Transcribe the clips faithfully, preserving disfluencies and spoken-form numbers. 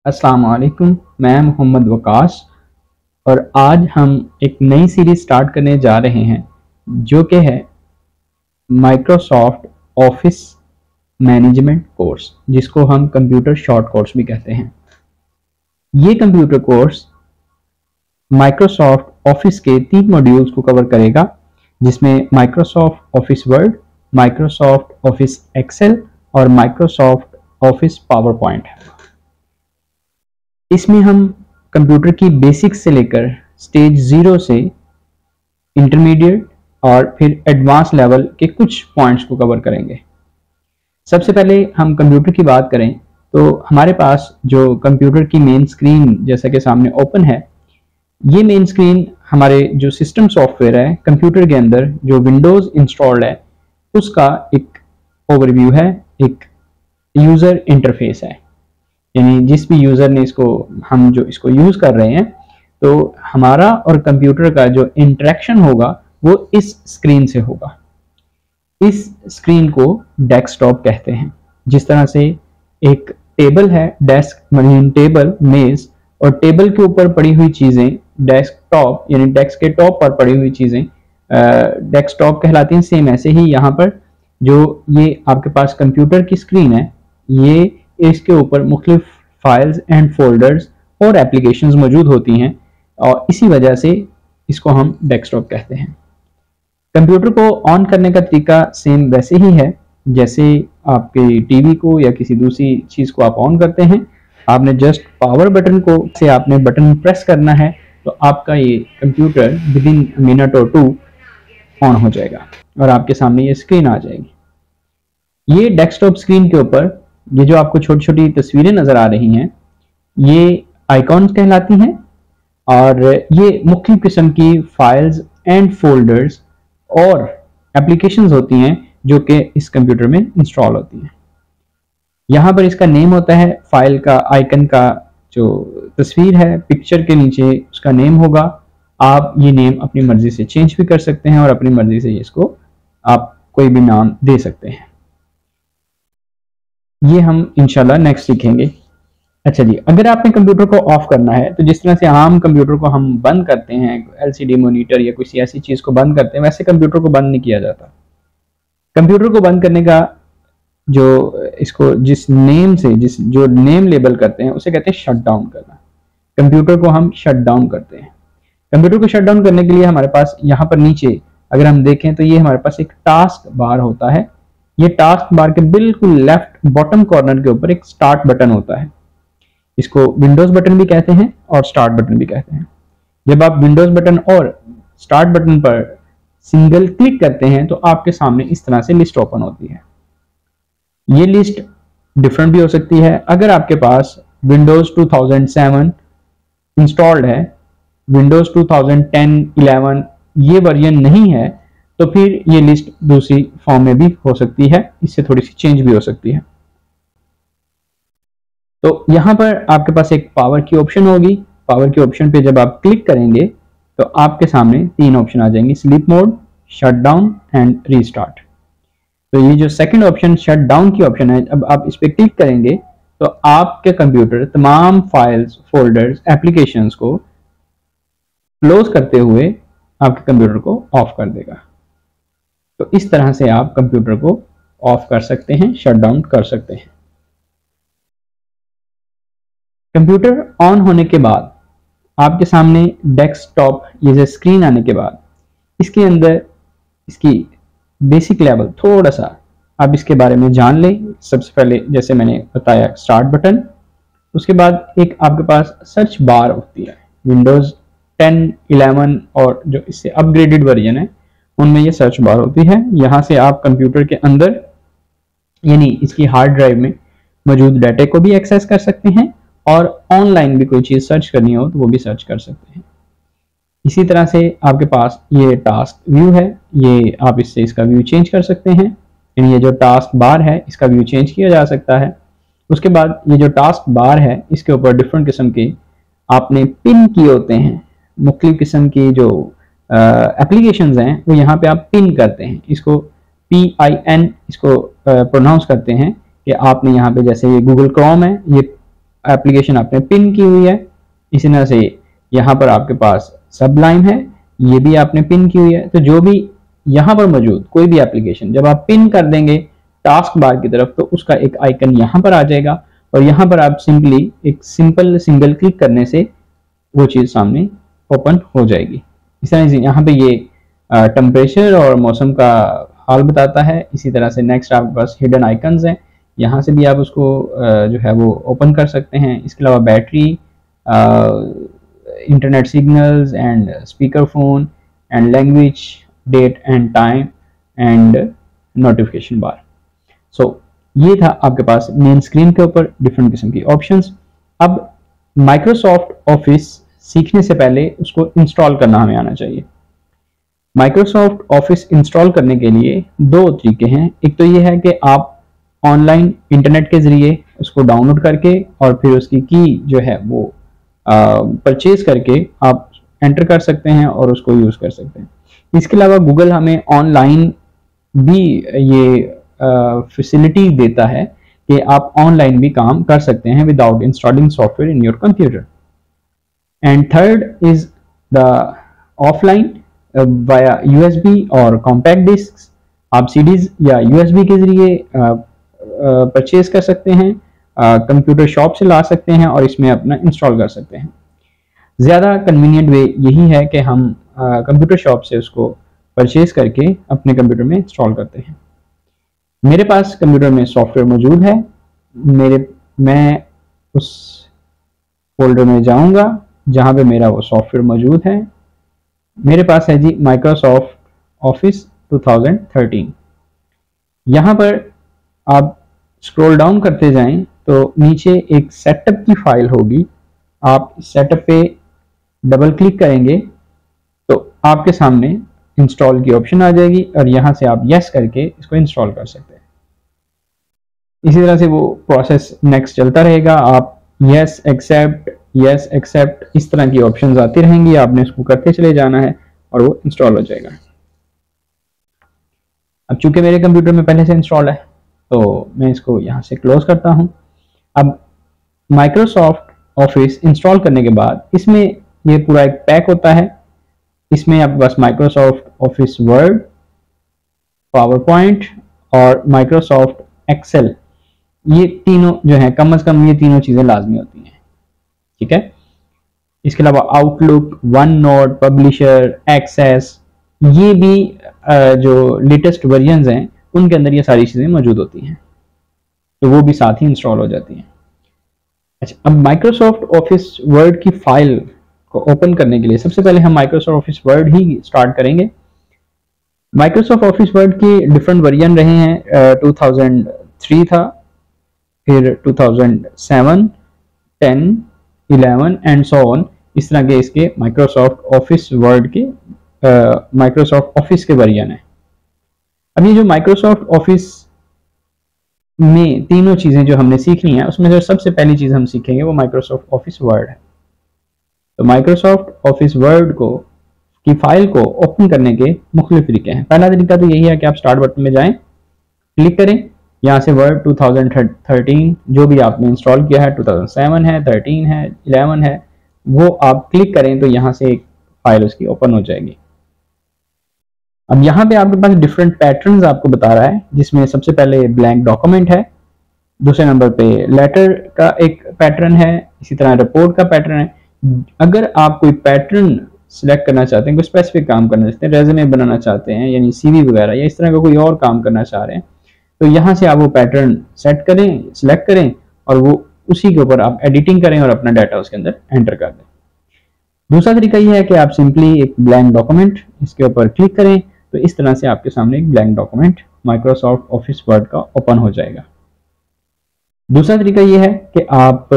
अस्सलाम वालेकुम, मैं मोहम्मद वकास और आज हम एक नई सीरीज स्टार्ट करने जा रहे हैं जो कि है माइक्रोसॉफ्ट ऑफिस मैनेजमेंट कोर्स, जिसको हम कंप्यूटर शॉर्ट कोर्स भी कहते हैं। ये कंप्यूटर कोर्स माइक्रोसॉफ्ट ऑफिस के तीन मॉड्यूल्स को कवर करेगा, जिसमें Microsoft Office Word, Microsoft Office Excel और माइक्रोसॉफ्ट ऑफिस पावर पॉइंट है। इसमें हम कंप्यूटर की बेसिक्स से लेकर स्टेज ज़ीरो से इंटरमीडिएट और फिर एडवांस लेवल के कुछ पॉइंट्स को कवर करेंगे। सबसे पहले हम कंप्यूटर की बात करें तो हमारे पास जो कंप्यूटर की मेन स्क्रीन जैसा कि सामने ओपन है, ये मेन स्क्रीन हमारे जो सिस्टम सॉफ्टवेयर है कंप्यूटर के अंदर जो विंडोज़ इंस्टॉल्ड है उसका एक ओवरव्यू है, एक यूज़र इंटरफेस है। यानी जिस भी यूज़र ने इसको हम जो इसको यूज़ कर रहे हैं तो हमारा और कंप्यूटर का जो इंटरेक्शन होगा वो इस स्क्रीन से होगा। इस स्क्रीन को डेस्कटॉप कहते हैं। जिस तरह से एक टेबल है, डेस्क मतलब टेबल मेज, और टेबल के ऊपर पड़ी हुई चीज़ें डेस्कटॉप यानी डेस्क के टॉप पर पड़ी हुई चीज़ें डेस्कटॉप कहलाती हैं। सेम ऐसे ही यहाँ पर जो ये आपके पास कंप्यूटर की स्क्रीन है, ये इसके ऊपर मुख्तलिफ फाइल्स एंड फोल्डर्स और एप्लीकेशंस मौजूद होती हैं और इसी वजह से इसको हम डेस्कटॉप कहते हैं। कंप्यूटर को ऑन करने का तरीका सेम वैसे ही है जैसे आपके टीवी को या किसी दूसरी चीज़ को आप ऑन करते हैं। आपने जस्ट पावर बटन को से आपने बटन प्रेस करना है तो आपका ये computer within minute or two on हो जाएगा और आपके सामने ये स्क्रीन आ जाएगी। ये डेस्कटॉप स्क्रीन के ऊपर ये जो आपको छोटी छोटी तस्वीरें नज़र आ रही हैं ये आइकॉन्स कहलाती हैं और ये मुख्तलिफ किस्म की फाइल्स एंड फोल्डर्स और एप्लीकेशंस होती हैं जो कि इस कंप्यूटर में इंस्टॉल होती हैं। यहाँ पर इसका नेम होता है, फाइल का आइकन का जो तस्वीर है पिक्चर के नीचे उसका नेम होगा। आप ये नेम अपनी मर्जी से चेंज भी कर सकते हैं और अपनी मर्जी से इसको आप कोई भी नाम दे सकते हैं। ये हम इंशाल्लाह नेक्स्ट सीखेंगे। अच्छा जी, अगर आपने कंप्यूटर को ऑफ करना है तो जिस तरह से आम कंप्यूटर को हम बंद करते हैं, एलसीडी मॉनिटर या किसी ऐसी चीज़ को बंद करते हैं, वैसे कंप्यूटर को बंद नहीं किया जाता। कंप्यूटर को बंद करने का जो इसको जिस नेम से जिस जो नेम लेबल करते हैं उसे कहते हैं शट डाउन करना। कंप्यूटर को हम शट डाउन करते हैं। कंप्यूटर को शट डाउन करने के लिए हमारे पास यहाँ पर नीचे अगर हम देखें तो ये हमारे पास एक टास्क बार होता है। ये टास्क बार के बिल्कुल लेफ्ट बॉटम कॉर्नर के ऊपर एक स्टार्ट बटन होता है। इसको विंडोज बटन भी कहते हैं और स्टार्ट बटन भी कहते हैं। जब आप विंडोज बटन और स्टार्ट बटन पर सिंगल क्लिक करते हैं तो आपके सामने इस तरह से लिस्ट ओपन होती है। ये लिस्ट डिफरेंट भी हो सकती है। अगर आपके पास Windows two thousand seven installed है, Windows two thousand ten eleven ये वर्जन नहीं है तो फिर ये लिस्ट दूसरी फॉर्म में भी हो सकती है, इससे थोड़ी सी चेंज भी हो सकती है। तो यहाँ पर आपके पास एक पावर की ऑप्शन होगी। पावर की ऑप्शन पे जब आप क्लिक करेंगे तो आपके सामने तीन ऑप्शन आ जाएंगे, sleep mode, shut down and restart. तो ये जो सेकंड ऑप्शन शट डाउन की ऑप्शन है, अब आप इस पर क्लिक करेंगे तो आपके कंप्यूटर तमाम फाइल्स, फोल्डर्स, एप्लीकेशंस को क्लोज करते हुए आपके कंप्यूटर को ऑफ कर देगा। तो इस तरह से आप कंप्यूटर को ऑफ कर सकते हैं, शट डाउन कर सकते हैं। कंप्यूटर ऑन होने के बाद आपके सामने डेस्कटॉप ये जो स्क्रीन आने के बाद इसके अंदर इसकी बेसिक लेवल थोड़ा सा आप इसके बारे में जान लें। सबसे पहले जैसे मैंने बताया स्टार्ट बटन, उसके बाद एक आपके पास सर्च बार होती है। विंडोज़ टेन, इलेवन और जो इससे अपग्रेडेड वर्जन है उनमें ये सर्च बार होती है। यहाँ से आप कंप्यूटर के अंदर यानी इसकी हार्ड ड्राइव में मौजूद डाटा को भी एक्सेस कर सकते हैं और ऑनलाइन भी कोई चीज़ सर्च करनी हो तो वो भी सर्च कर सकते हैं। इसी तरह से आपके पास ये टास्क व्यू है, ये आप इससे इसका व्यू चेंज कर सकते हैं। यानी ये जो टास्क बार है इसका व्यू चेंज किया जा सकता है। उसके बाद ये जो टास्क बार है इसके ऊपर डिफरेंट किस्म के आपने पिन किए होते हैं। मुख्तलिफ किस्म की जो एप्लीकेशंस हैं वो यहाँ पे आप पिन करते हैं। इसको पी आई एन इसको प्रोनाउंस करते हैं कि आपने यहाँ पे जैसे ये गूगल क्रोम है, ये एप्लीकेशन आपने पिन की हुई है, इसी तरह से यहाँ पर आपके पास सबलाइम है, ये भी आपने पिन की हुई है। तो जो भी यहाँ पर मौजूद कोई भी एप्लीकेशन जब आप पिन कर देंगे टास्क बार की तरफ, तो उसका एक आइकन यहाँ पर आ जाएगा और यहाँ पर आप सिंपली एक सिंपल सिंगल क्लिक करने से वो चीज़ सामने ओपन हो जाएगी। इस तरह से यहाँ पे ये टेम्परेचर और मौसम का हाल बताता है। इसी तरह से नेक्स्ट आपके पास हिडन आइकन्स हैं, यहाँ से भी आप उसको जो है वो ओपन कर सकते हैं। इसके अलावा battery, internet signals and speaker phone and language, date and time and notification bar. So ये था आपके पास मेन स्क्रीन के ऊपर डिफरेंट किस्म की ऑप्शंस। अब माइक्रोसॉफ्ट ऑफिस सीखने से पहले उसको इंस्टॉल करना हमें आना चाहिए। माइक्रोसॉफ्ट ऑफिस इंस्टॉल करने के लिए दो तरीके हैं। एक तो ये है कि आप ऑनलाइन इंटरनेट के ज़रिए उसको डाउनलोड करके और फिर उसकी की जो है वो परचेज करके आप एंटर कर सकते हैं और उसको यूज़ कर सकते हैं। इसके अलावा गूगल हमें ऑनलाइन भी ये फैसिलिटी देता है कि आप ऑनलाइन भी काम कर सकते हैं without installing software in your computer. And third is the offline via USB और कॉम्पैक्ट डिस्क। आप सीडीज या यूएसबी के जरिए परचेज कर सकते हैं, कंप्यूटर शॉप से ला सकते हैं और इसमें अपना इंस्टॉल कर सकते हैं। ज़्यादा कन्वीनियंट वे यही है कि हम कंप्यूटर शॉप से उसको परचेज करके अपने कंप्यूटर में इंस्टॉल करते हैं। मेरे पास कंप्यूटर में सॉफ्टवेयर मौजूद है, मेरे मैं उस फोल्डर में जाऊंगा जहां पे मेरा वो सॉफ्टवेयर मौजूद है। मेरे पास है ji Microsoft Office two thousand thirteen. यहाँ पर आप स्क्रॉल डाउन करते जाएं तो नीचे एक सेटअप की फाइल होगी, आप सेटअप पे डबल क्लिक करेंगे तो आपके सामने इंस्टॉल की ऑप्शन आ जाएगी और यहाँ से आप यस करके इसको इंस्टॉल कर सकते हैं। इसी तरह से वो प्रोसेस नेक्स्ट चलता रहेगा, आप यस एक्सेप्ट यस एक्सेप्ट इस तरह की ऑप्शंस आती रहेंगी, आपने इसको करते चले जाना है और वो इंस्टॉल हो जाएगा। अब चूंकि मेरे कंप्यूटर में पहले से इंस्टॉल है तो मैं इसको यहाँ से क्लोज करता हूँ। अब माइक्रोसॉफ्ट ऑफिस इंस्टॉल करने के बाद इसमें ये पूरा एक पैक होता है। इसमें आपके पास Microsoft Office Word, PowerPoint और माइक्रोसॉफ्ट एक्सेल, ये तीनों जो है कम से कम ये तीनों चीज़ें लाजमी होती हैं, ठीक है। इसके अलावा Outlook, OneNote, Publisher, Access, ये भी जो लेटेस्ट वर्जन्स हैं उनके अंदर ये सारी चीज़ें मौजूद होती हैं, तो वो भी साथ ही इंस्टॉल हो जाती हैं। अच्छा, अब माइक्रोसॉफ्ट ऑफिस वर्ड की फाइल को ओपन करने के लिए सबसे पहले हम माइक्रोसॉफ्ट ऑफिस वर्ड ही स्टार्ट करेंगे। माइक्रोसॉफ्ट ऑफिस वर्ड के डिफरेंट वर्जन रहे हैं, टू थाउजेंड थ्री था, फिर two thousand seven, ten, eleven and so on, इस तरह के इसके माइक्रोसॉफ्ट ऑफिस वर्ड के माइक्रोसॉफ्ट ऑफिस के वर्जन है। अब ये जो माइक्रोसॉफ्ट ऑफिस में तीनों चीज़ें जो हमने सीखनी है उसमें जो सबसे पहली चीज़ हम सीखेंगे वो माइक्रोसॉफ्ट ऑफिस वर्ड है। तो माइक्रोसॉफ्ट ऑफिस वर्ड को की फाइल को ओपन करने के मुख्तलिफ तरीके हैं। पहला तरीका तो यही है कि आप स्टार्ट बटन में जाएं, क्लिक करें, यहाँ से वर्ड टू थाउजेंड थर्टीन जो भी आपने इंस्टॉल किया है, टू थाउजेंड सेवन है, थर्टीन है, इलेवन है, वो आप क्लिक करें तो यहाँ से एक फाइल उसकी ओपन हो जाएगी। अब यहाँ पे आपके पास डिफरेंट पैटर्न्स आपको बता रहा है, जिसमें सबसे पहले ब्लैंक डॉक्यूमेंट है, दूसरे नंबर पे लेटर का एक पैटर्न है, इसी तरह रिपोर्ट का पैटर्न है। अगर आप कोई पैटर्न सिलेक्ट करना चाहते हैं, कोई स्पेसिफिक काम करना चाहते हैं, रेज्यूमे बनाना चाहते हैं यानी सीवी वगैरह या इस तरह का कोई और काम करना चाह रहे हैं, तो यहाँ से आप वो पैटर्न सेट करें, सिलेक्ट करें और वो उसी के ऊपर आप एडिटिंग करें और अपना डाटा उसके अंदर एंटर कर दें। दूसरा तरीका यह है कि आप सिंपली एक ब्लैंक डॉक्यूमेंट इसके ऊपर क्लिक करें तो इस तरह से आपके सामने एक blank document Microsoft Office Word का ओपन हो जाएगा। दूसरा तरीका यह है कि आप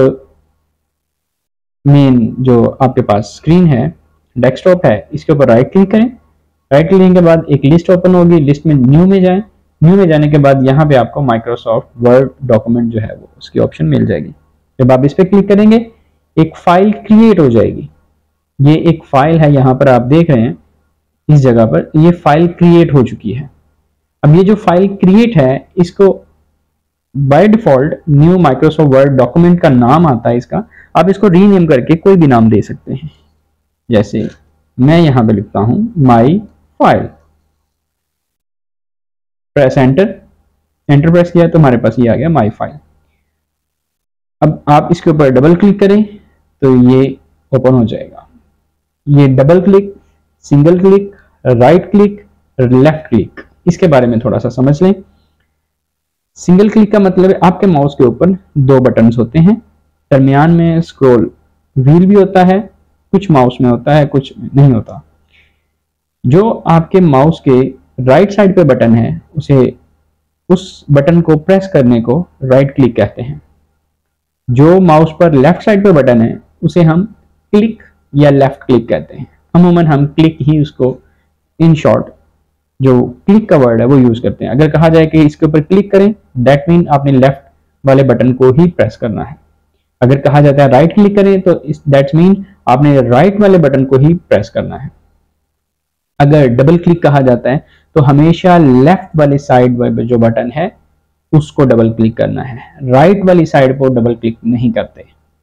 मेन जो आपके पास स्क्रीन है, डेस्कटॉप है, इसके ऊपर राइट क्लिक करें। राइट क्लिक के बाद एक लिस्ट ओपन होगी, लिस्ट में न्यू में जाएं। न्यू में जाने के बाद यहाँ पे आपको माइक्रोसॉफ्ट वर्ड डॉक्यूमेंट जो है वो उसकी ऑप्शन मिल जाएगी। जब आप इस पर क्लिक करेंगे एक फाइल क्रिएट हो जाएगी। ये एक फाइल है, यहाँ पर आप देख रहे हैं इस जगह पर ये फाइल क्रिएट हो चुकी है। अब ये जो फाइल क्रिएट है इसको by default new Microsoft Word document का नाम आता है इसका, आप इसको रीनेम करके कोई भी नाम दे सकते हैं। जैसे मैं यहां पे लिखता हूं my file, press enter, enter press किया तो हमारे पास ये आ गया माई फाइल। अब आप इसके ऊपर डबल क्लिक करें तो ये ओपन हो जाएगा। ये double click, single click, right click, left click, इसके बारे में थोड़ा सा समझ लें। सिंगल क्लिक का मतलब है आपके माउस के ऊपर दो बटन्स होते हैं, दरमियान में स्क्रॉल व्हील भी होता है, कुछ माउस में होता है कुछ नहीं होता। जो आपके माउस के राइट साइड पे बटन है उसे उस बटन को प्रेस करने को राइट क्लिक कहते हैं। जो माउस पर लेफ्ट साइड पे बटन है उसे हम क्लिक या लेफ्ट क्लिक कहते हैं। अमूमन हम क्लिक ही उसको इन शॉर्ट जो क्लिक का वर्ड है वो यूज करते हैं। अगर कहा जाए कि इसके ऊपर क्लिक करें दैट मीन आपने लेफ्ट वाले बटन को ही प्रेस करना है। अगर कहा जाता है राइट क्लिक करें तो दैट मीन आपने राइट वाले बटन को ही प्रेस करना है। अगर डबल क्लिक कहा जाता है तो हमेशा लेफ्ट वाली साइड जो बटन है उसको डबल क्लिक करना है, राइट वाली साइड पर डबल क्लिक नहीं करते।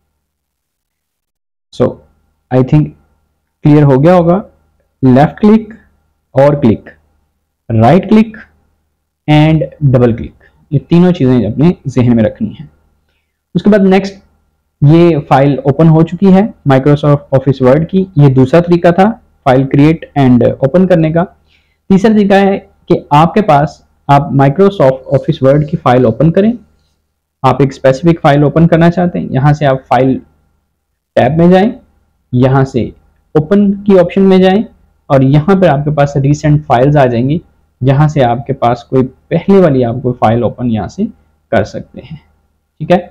सो आई थिंक क्लियर हो गया होगा। लेफ्ट क्लिक और click, right click and double click, ये तीनों चीजें अपने जहन में रखनी है। उसके बाद नेक्स्ट, ये फाइल ओपन हो चुकी है माइक्रोसॉफ्ट ऑफिस वर्ड की। ये दूसरा तरीका था फाइल क्रिएट एंड ओपन करने का। तीसरा तरीका है कि आपके पास आप माइक्रोसॉफ्ट ऑफिस वर्ड की फाइल ओपन करें। आप एक स्पेसिफिक फाइल ओपन करना चाहते हैं, यहां से आप फाइल टैब में जाएं, यहां से ओपन की ऑप्शन में जाएं और यहां पर आपके पास रिसेंट फाइल्स आ जाएंगी, जहां से आपके पास कोई पहले वाली आप कोई फाइल ओपन यहां से कर सकते हैं। ठीक है,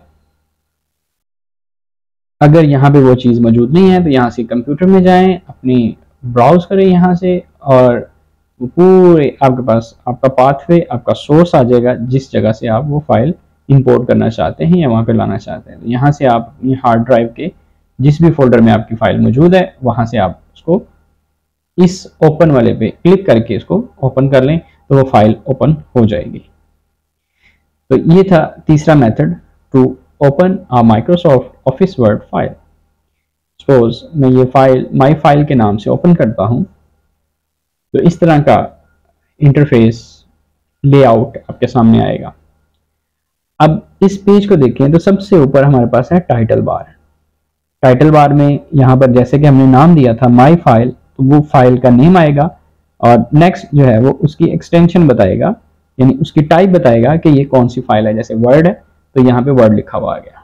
अगर यहाँ पे वो चीज़ मौजूद नहीं है तो यहाँ से कंप्यूटर में जाएं, अपनी ब्राउज करें यहाँ से और पूरे आपके पास आपका पाथवे, आपका सोर्स आ जाएगा जिस जगह से आप वो फाइल इंपोर्ट करना चाहते हैं या वहाँ पे लाना चाहते हैं। तो यहाँ से आप अपनी हार्ड ड्राइव के जिस भी फोल्डर में आपकी फाइल मौजूद है वहाँ से आप उसको इस ओपन वाले पे क्लिक करके इसको ओपन कर लें तो वो फाइल ओपन हो जाएगी। तो ये था तीसरा method to open a Microsoft Office Word file. Suppose मैं ये फाइल माई फाइल के नाम से ओपन करता हूँ तो इस तरह का इंटरफेस लेआउट आपके सामने आएगा। अब इस पेज को देखें तो सबसे ऊपर हमारे पास है टाइटल बार। टाइटल बार में यहाँ पर जैसे कि हमने नाम दिया था माई फाइल, तो वो फाइल का नेम आएगा और नेक्स्ट जो है वो उसकी एक्सटेंशन बताएगा, यानी उसकी टाइप बताएगा कि ये कौन सी फाइल है। जैसे वर्ड है तो यहाँ पे वर्ड लिखा हुआ आ गया।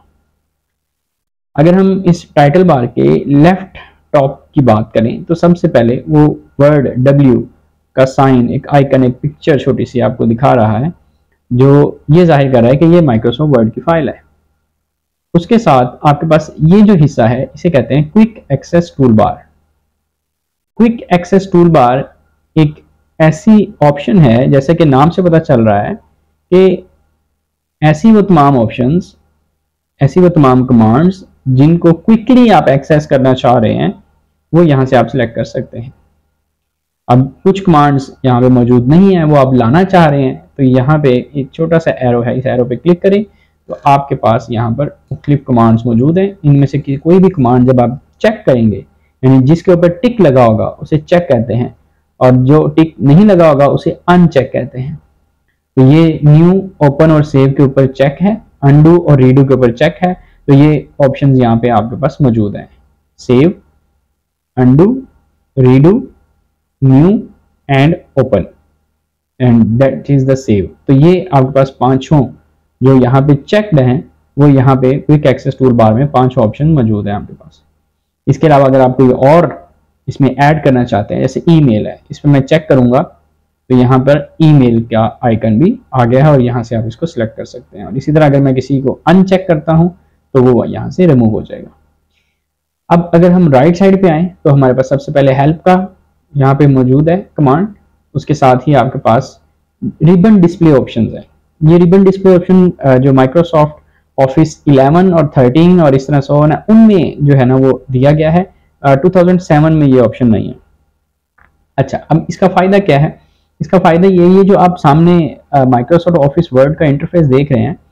अगर हम इस टाइटल बार के लेफ्ट टॉप की बात करें तो सबसे पहले वो वर्ड डब्ल्यू का साइन, एक आइकन, एक पिक्चर छोटी सी आपको दिखा रहा है जो ये जाहिर कर रहा है कि ये माइक्रोसॉफ्ट वर्ड की फाइल है। उसके साथ आपके पास ये जो हिस्सा है इसे कहते हैं quick access toolbar. Quick access toolbar एक ऐसी ऑप्शन है, जैसे कि नाम से पता चल रहा है कि ऐसी वो तमाम ऑप्शंस, ऐसी वो तमाम कमांड्स जिनको क्विकली आप एक्सेस करना चाह रहे हैं वो यहाँ से आप सिलेक्ट कर सकते हैं। अब कुछ कमांड्स यहाँ पे मौजूद नहीं है, वो आप लाना चाह रहे हैं तो यहाँ पे एक छोटा सा एरो है, इस एरो पे क्लिक करें तो आपके पास यहाँ पर मुख्तलिफ कमांड्स मौजूद हैं। इनमें से कोई भी कमांड जब आप चेक करेंगे, यानी जिसके ऊपर टिक लगा होगा उसे चेक कहते हैं और जो टिक नहीं लगा होगा उसे अनचेक कहते हैं। तो ये न्यू, ओपन और सेव के ऊपर चेक है, अनडू और रीडू के ऊपर चेक है। तो ये ऑप्शंस यहाँ पे आपके पास मौजूद हैं, save, undo, redo, new and open, and that is the save. तो ये आपके पास पांचों जो यहाँ पे चेक्ड हैं वो यहाँ पे क्विक एक्सेस टूल बार में पांच ऑप्शन मौजूद है आपके पास। इसके अलावा अगर आप कोई और इसमें ऐड करना चाहते हैं, जैसे ईमेल है, इस पर मैं चेक करूंगा तो यहाँ पर ईमेल का आइकन भी आ गया है और यहाँ से आप इसको सिलेक्ट कर सकते हैं। और इसी तरह अगर मैं किसी को अनचेक करता हूँ तो वो यहाँ से रिमूव हो जाएगा। अब अगर हम राइट साइड पे आए तो हमारे पास सबसे पहले हेल्प का यहाँ पे मौजूद है कमांड, उसके साथ ही आपके पास रिबन डिस्प्ले ऑप्शन है। ये रिबन डिस्प्ले ऑप्शन जो माइक्रोसॉफ्ट ऑफिस इलेवन और थर्टीन और इस तरह से है उनमें जो है ना वो दिया गया है, टू थाउजेंड सेवन में ये ऑप्शन नहीं है। अच्छा, अब इसका फायदा क्या है? इसका फायदा ये है जो आप सामने माइक्रोसॉफ्ट ऑफिस वर्ड का इंटरफेस देख रहे हैं,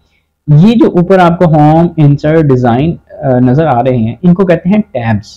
ये जो ऊपर आपको होम, इंसर्ट, डिजाइन नजर आ रहे हैं, इनको कहते हैं टैब्स।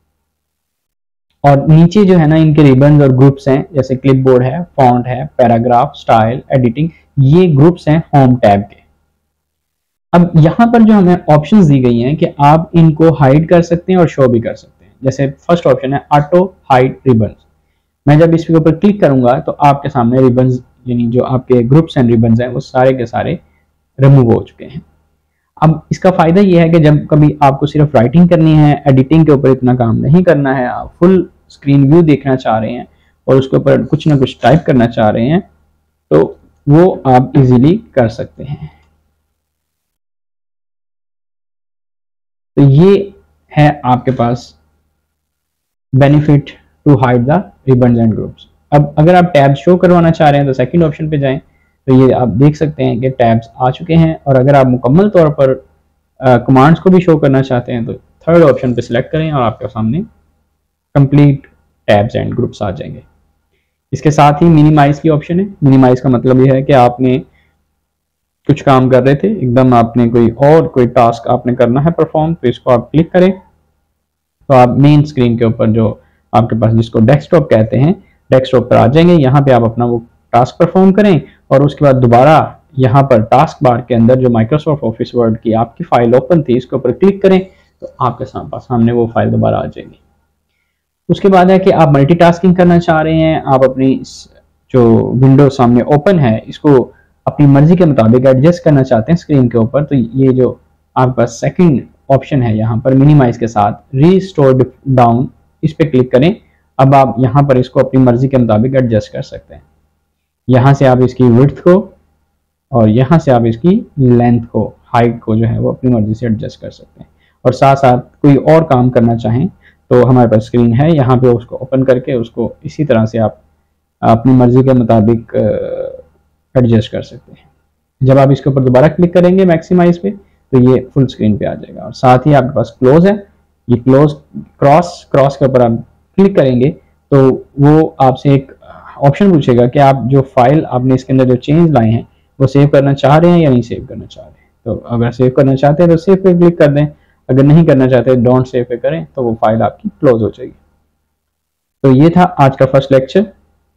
और नीचे जो है ना इनके रिबन्स और ग्रुप्स हैं, जैसे क्लिपबोर्ड है, फॉन्ट है, पैराग्राफ, स्टाइल, एडिटिंग, ये ग्रुप्स हैं होम टैब के। अब यहाँ पर जो हमें ऑप्शंस दी गई हैं कि आप इनको हाइड कर सकते हैं और शो भी कर सकते हैं। जैसे फर्स्ट ऑप्शन है ऑटो हाइड रिबन्स। मैं जब इसके ऊपर क्लिक करूंगा तो आपके सामने रिबन्स, यानी जो आपके ग्रुप्स एंड रिबन्स हैं, वो सारे के सारे रिमूव हो चुके हैं। अब इसका फायदा ये है कि जब कभी आपको सिर्फ राइटिंग करनी है, एडिटिंग के ऊपर इतना काम नहीं करना है, आप फुल स्क्रीन व्यू देखना चाह रहे हैं और उसके ऊपर कुछ ना कुछ टाइप करना चाह रहे हैं, तो वो आप इजीली कर सकते हैं। तो ये है आपके पास benefit to hide the ribbons and groups. अब अगर आप टैब्स शो करवाना चाह रहे हैं तो सेकंड ऑप्शन पे जाएं, तो ये आप देख सकते हैं कि टैब्स आ चुके हैं। और अगर आप मुकम्मल तौर पर कमांड्स को भी शो करना चाहते हैं तो थर्ड ऑप्शन पे सिलेक्ट करें और आपके सामने कंप्लीट टैब्स एंड ग्रुप्स आ जाएंगे। इसके साथ ही मिनिमाइज की ऑप्शन है। मिनिमाइज का मतलब यह है कि आपने कुछ काम कर रहे थे, एकदम आपने कोई और कोई टास्क आपने करना है परफॉर्म, तो इसको आप क्लिक करें तो आप मेन स्क्रीन के ऊपर जो आपके पास, जिसको डेस्कटॉप कहते हैं, डेस्कटॉप पर आ जाएंगे। यहाँ पे आप अपना वो टास्क परफॉर्म करें और उसके बाद दोबारा यहाँ पर टास्क बार के अंदर जो माइक्रोसॉफ्ट ऑफिस वर्ड की आपकी फाइल ओपन थी, इसके ऊपर क्लिक करें तो आपके सामने वो फाइल दोबारा आ जाएगी। उसके बाद है कि आप मल्टीटास्किंग करना चाह रहे हैं, आप अपनी जो विंडो सामने ओपन है इसको अपनी मर्जी के मुताबिक एडजस्ट करना चाहते हैं स्क्रीन के ऊपर, तो ये जो आपके पास सेकंड ऑप्शन है यहाँ पर मिनिमाइज के साथ रीस्टोर डाउन, इस पर क्लिक करें। अब आप यहाँ पर इसको अपनी मर्जी के मुताबिक एडजस्ट कर सकते हैं। यहाँ से आप इसकी विड्थ को और यहाँ से आप इसकी लेंथ को, हाइट को जो है वो अपनी मर्जी से एडजस्ट कर सकते हैं। और साथ साथ कोई और काम करना चाहें तो हमारे पास स्क्रीन है, यहाँ पे उसको ओपन करके उसको इसी तरह से आप अपनी मर्जी के मुताबिक एडजस्ट कर सकते हैं। जब आप इसके ऊपर दोबारा क्लिक करेंगे मैक्सिमाइज पे तो ये फुल स्क्रीन पे आ जाएगा। और साथ ही आपके पास क्लोज है, ये क्लोज क्रॉस क्रॉस के ऊपर आप क्लिक करेंगे तो वो आपसे एक ऑप्शन पूछेगा कि आप जो फाइल आपने इसके अंदर जो चेंज लाए हैं वो सेव करना चाह रहे हैं या नहीं सेव करना चाह रहे हैं। तो अगर सेव करना चाहते हैं तो सेव पे क्लिक कर दें, अगर नहीं करना चाहते डोंट सेव पे करें तो वो फाइल आपकी क्लोज हो जाएगी। तो ये था आज का फर्स्ट लेक्चर।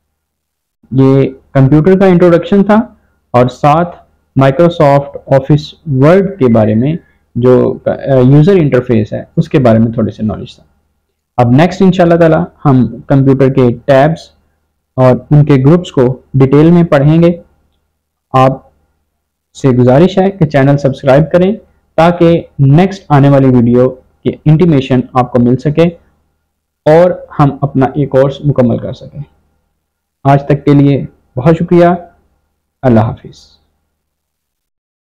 ये कंप्यूटर का इंट्रोडक्शन था और साथ माइक्रोसॉफ्ट ऑफिस वर्ड के बारे में जो यूजर इंटरफेस है उसके बारे में थोड़े से नॉलेज था। अब नेक्स्ट इंशाल्लाह ताला हम कंप्यूटर के टैब्स और उनके ग्रुप्स को डिटेल में पढ़ेंगे। आप से गुजारिश है कि चैनल सब्सक्राइब करें ताकि नेक्स्ट आने वाली वीडियो की इंटीमेशन आपको मिल सके और हम अपना एक कोर्स मुकम्मल कर सकें। आज तक के लिए बहुत शुक्रिया। अल्लाह हाफिज़।